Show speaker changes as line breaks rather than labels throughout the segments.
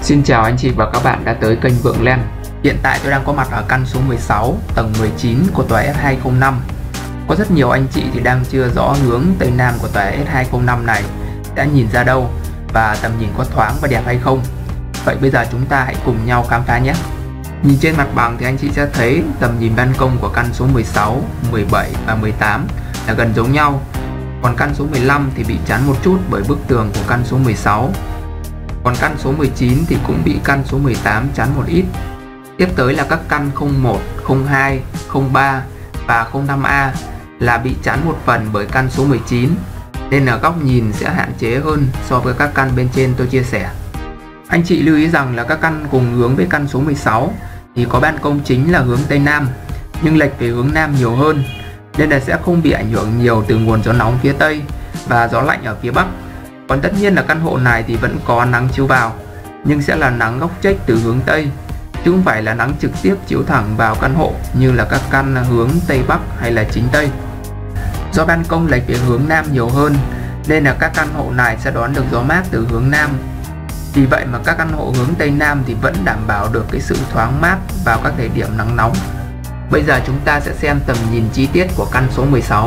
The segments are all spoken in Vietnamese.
Xin chào anh chị và các bạn đã tới kênh Vượng Land. Hiện tại tôi đang có mặt ở căn số 16, tầng 19 của tòa S205. Có rất nhiều anh chị thì đang chưa rõ hướng Tây Nam của tòa S205 này đã nhìn ra đâu và tầm nhìn có thoáng và đẹp hay không. Vậy bây giờ chúng ta hãy cùng nhau khám phá nhé. Nhìn trên mặt bằng thì anh chị sẽ thấy tầm nhìn ban công của căn số 16, 17 và 18 là gần giống nhau. Còn căn số 15 thì bị chắn một chút bởi bức tường của căn số 16. Còn căn số 19 thì cũng bị căn số 18 chắn một ít. Tiếp tới là các căn 01, 02, 03 và 05A là bị chắn một phần bởi căn số 19, nên là góc nhìn sẽ hạn chế hơn so với các căn bên trên tôi chia sẻ. Anh chị lưu ý rằng là các căn cùng hướng với căn số 16 thì có ban công chính là hướng Tây Nam, nhưng lệch về hướng Nam nhiều hơn, nên là sẽ không bị ảnh hưởng nhiều từ nguồn gió nóng phía Tây và gió lạnh ở phía Bắc. Còn tất nhiên là căn hộ này thì vẫn có nắng chiếu vào, nhưng sẽ là nắng góc chếch từ hướng Tây, chứ không phải là nắng trực tiếp chiếu thẳng vào căn hộ như là các căn hướng Tây Bắc hay là chính Tây. Do ban công lệch về hướng Nam nhiều hơn, nên là các căn hộ này sẽ đón được gió mát từ hướng Nam. Vì vậy mà các căn hộ hướng Tây Nam thì vẫn đảm bảo được cái sự thoáng mát vào các thời điểm nắng nóng. Bây giờ chúng ta sẽ xem tầm nhìn chi tiết của căn số 16.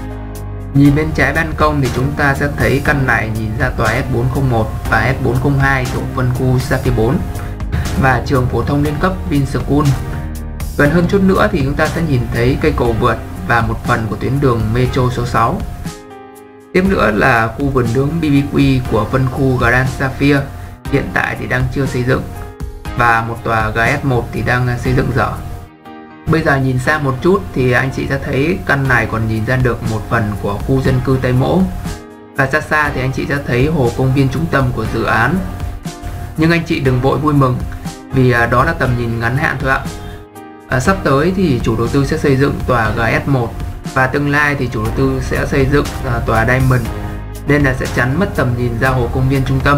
Nhìn bên trái ban công thì chúng ta sẽ thấy căn này nhìn ra tòa S401 và S402 thuộc phân khu Sapphire 4 và trường phổ thông liên cấp Vinschool. Gần hơn chút nữa thì chúng ta sẽ nhìn thấy cây cầu vượt và một phần của tuyến đường Metro số 6. Tiếp nữa là khu vườn nướng BBQ của phân khu Grand Sapphire, hiện tại thì đang chưa xây dựng, và một tòa GS1 thì đang xây dựng dở. Bây giờ nhìn sang một chút thì anh chị sẽ thấy căn này còn nhìn ra được một phần của khu dân cư Tây Mỗ, và xa xa thì anh chị sẽ thấy hồ công viên trung tâm của dự án. Nhưng anh chị đừng vội vui mừng, vì đó là tầm nhìn ngắn hạn thôi ạ. Sắp tới thì chủ đầu tư sẽ xây dựng tòa GS1 và tương lai thì chủ đầu tư sẽ xây dựng tòa Diamond, nên là sẽ chắn mất tầm nhìn ra hồ công viên trung tâm.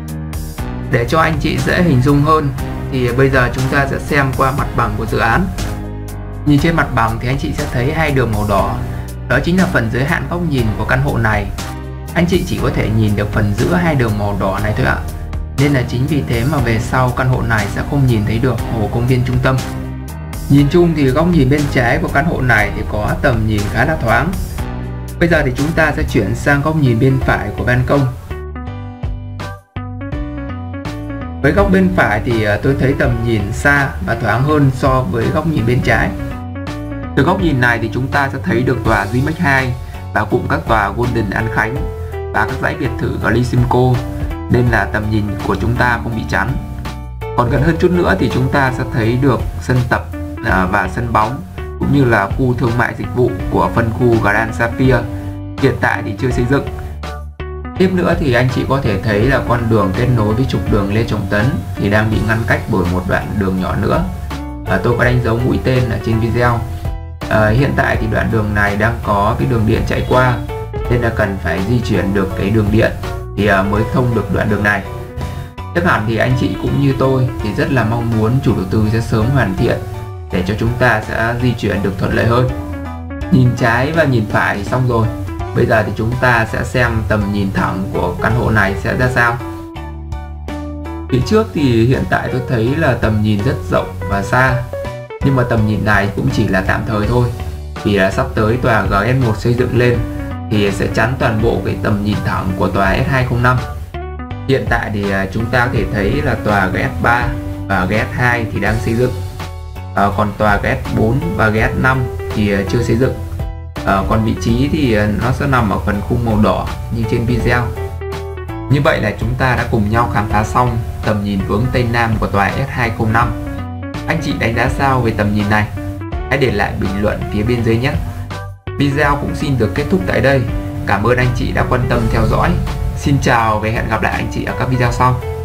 Để cho anh chị dễ hình dung hơn thì bây giờ chúng ta sẽ xem qua mặt bằng của dự án. Nhìn trên mặt bằng thì anh chị sẽ thấy hai đường màu đỏ, đó chính là phần giới hạn góc nhìn của căn hộ này. Anh chị chỉ có thể nhìn được phần giữa hai đường màu đỏ này thôi ạ. Nên là chính vì thế mà về sau căn hộ này sẽ không nhìn thấy được hồ công viên trung tâm. Nhìn chung thì góc nhìn bên trái của căn hộ này thì có tầm nhìn khá là thoáng. Bây giờ thì chúng ta sẽ chuyển sang góc nhìn bên phải của ban công. Với góc bên phải thì tôi thấy tầm nhìn xa và thoáng hơn so với góc nhìn bên trái. Từ góc nhìn này thì chúng ta sẽ thấy được tòa Zimex 2 và cụm các tòa Golden An Khánh và các dãy biệt thự Glysimco, nên là tầm nhìn của chúng ta không bị chắn. Còn gần hơn chút nữa thì chúng ta sẽ thấy được sân tập và sân bóng, cũng như là khu thương mại dịch vụ của phân khu Grand Sapphire, hiện tại thì chưa xây dựng. Tiếp nữa thì anh chị có thể thấy là con đường kết nối với trục đường Lê Trọng Tấn thì đang bị ngăn cách bởi một đoạn đường nhỏ nữa. Tôi có đánh dấu mũi tên ở trên video. Hiện tại thì đoạn đường này đang có cái đường điện chạy qua, nên là cần phải di chuyển được cái đường điện thì mới thông được đoạn đường này. Chắc hẳn thì anh chị cũng như tôi thì rất là mong muốn chủ đầu tư sẽ sớm hoàn thiện để cho chúng ta sẽ di chuyển được thuận lợi hơn. Nhìn trái và nhìn phải thì xong rồi. Bây giờ thì chúng ta sẽ xem tầm nhìn thẳng của căn hộ này sẽ ra sao. Phía trước thì hiện tại tôi thấy là tầm nhìn rất rộng và xa, nhưng mà tầm nhìn này cũng chỉ là tạm thời thôi, vì là sắp tới tòa GS1 xây dựng lên thì sẽ chắn toàn bộ cái tầm nhìn thẳng của tòa S205. Hiện tại thì chúng ta có thể thấy là tòa GS3 và GS2 thì đang xây dựng, còn tòa GS4 và GS5 thì chưa xây dựng. Còn vị trí thì nó sẽ nằm ở phần khung màu đỏ như trên video. Như vậy là chúng ta đã cùng nhau khám phá xong tầm nhìn hướng Tây Nam của tòa S205. Anh chị đánh giá sao về tầm nhìn này? Hãy để lại bình luận phía bên dưới nhé. Video cũng xin được kết thúc tại đây. Cảm ơn anh chị đã quan tâm theo dõi. Xin chào và hẹn gặp lại anh chị ở các video sau.